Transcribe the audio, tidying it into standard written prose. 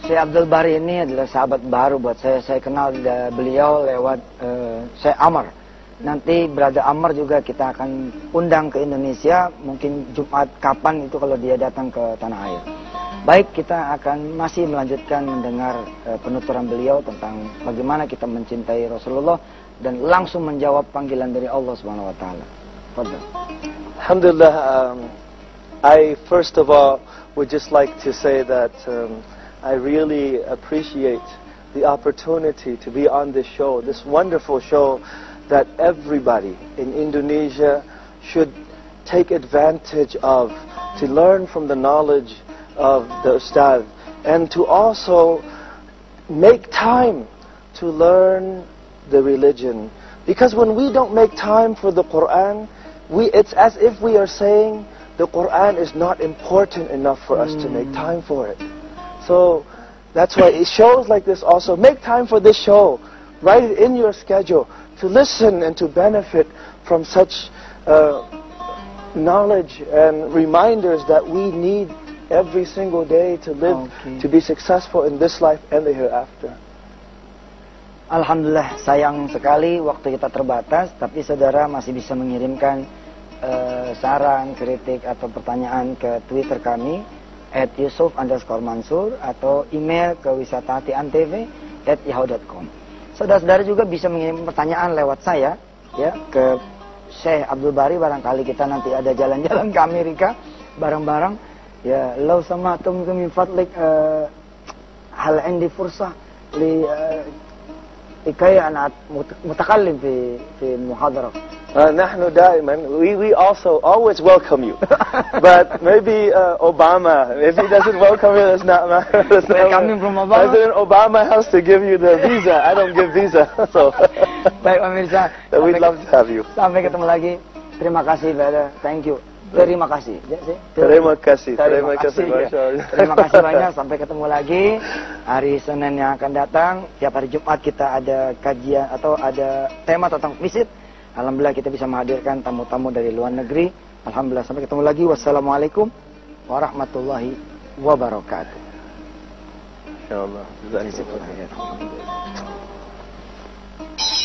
Syekh Abdul Bari ini adalah sahabat baru buat saya. Saya kenal beliau lewat Syekh Amr. Nanti Brother Amr juga kita akan undang ke Indonesia, mungkin Jumat kapan itu kalau dia datang ke tanah air. Baik, kita akan masih melanjutkan mendengar penuturan beliau tentang bagaimana kita mencintai Rasulullah dan langsung menjawab panggilan dari Allah Subhanahu wa taala. Fadhal. Alhamdulillah, I first of all would just like to say that I really appreciate the opportunity to be on this show, this wonderful show that everybody in Indonesia should take advantage of, to learn from the knowledge of the Ustadh, and to also make time to learn the religion. Because when we don't make time for the Quran, it's as if we are saying the Quran is not important enough for us to make time for it. So that's why shows like this also, make time for this show, write it in your schedule, to listen and to benefit from such knowledge and reminders that we need every single day to live, to be successful in this life and the hereafter. Alhamdulillah, sayang sekali waktu kita terbatas, tapi saudara masih bisa mengirimkan saran, kritik atau pertanyaan ke Twitter kami @Yusuf_Mansur atau email ke wisatahatiantv@yahoo.com. Saudara-saudara juga bisa mengirim pertanyaan lewat saya, ya, ke Syekh Abdul Bari. Barangkali kita nanti ada jalan-jalan ke Amerika bareng-bareng. Ya, lau samatum min fadlik hal indi fursah li ikaya ana mutakallim fi muhadarah. نحن دائما, we also always welcome you, but maybe Obama, if he doesn't welcome you, that's not matter. Coming from Obama? President Obama has to give you the visa. I don't give visa, so. Baik pemirsa, we'd love to have you. Sampai ketemu lagi. Terima kasih, brother. Thank you. Terima kasih. Terima kasih. Terima kasih banyak. Sampai ketemu lagi hari Senin yang akan datang. Tiap hari Jumat kita ada kajian atau ada tema tentang visit. Alhamdulillah kita bisa menghadirkan tamu-tamu dari luar negeri. Alhamdulillah, sampai ketemu lagi. Wassalamualaikum warahmatullahi wabarakatuh. Insyaallah.